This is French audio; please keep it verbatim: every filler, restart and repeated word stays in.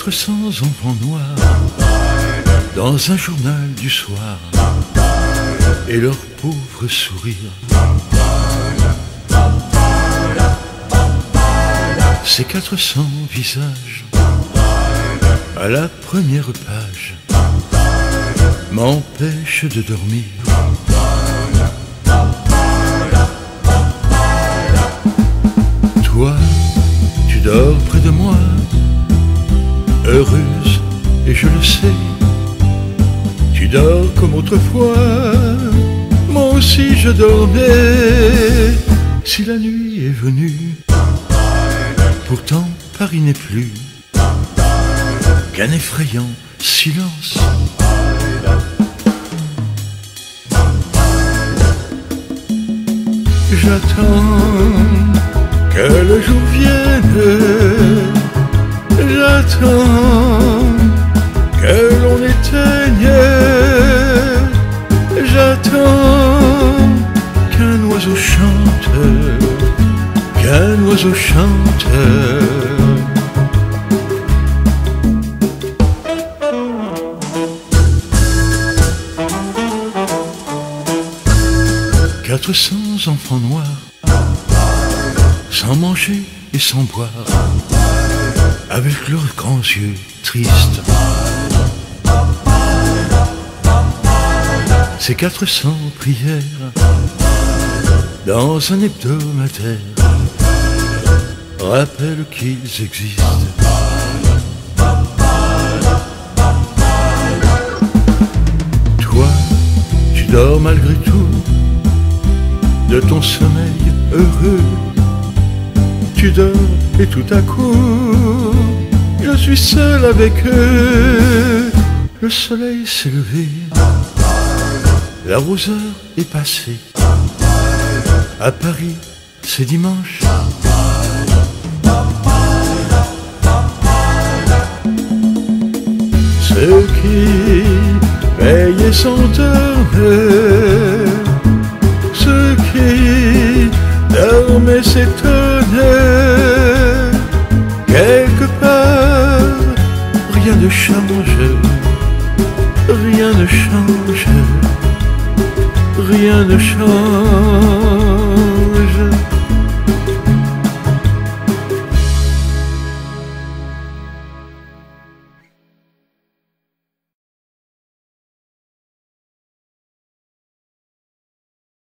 quatre cents enfants noirs dans un journal du soir et leurs pauvres sourires. Ces quatre cents visages à la première page m'empêchent de dormir. Toi, tu dors près de moi, heureuse, et je le sais. Tu dors comme autrefois, moi aussi je dormais. Si la nuit est venue, pourtant Paris n'est plus qu'un effrayant silence. J'attends que le jour vienne, j'attends que l'on éteigne, j'attends qu'un oiseau chante, qu'un oiseau chante. Quatre cents enfants noirs, sans manger et sans boire, avec leurs grands yeux tristes. Ces quatre cents prières dans un hebdomadaire rappellent qu'ils existent. Toi, tu dors malgré tout de ton sommeil heureux. Tu dors et tout à coup, je suis seul avec eux. Le soleil s'est levé, la roseur est passée. À Paris, c'est dimanche. Ceux qui veillent s'endorment, ceux qui dormaient s'étonnaient. Quelque part, rien ne change, rien ne change, rien ne change.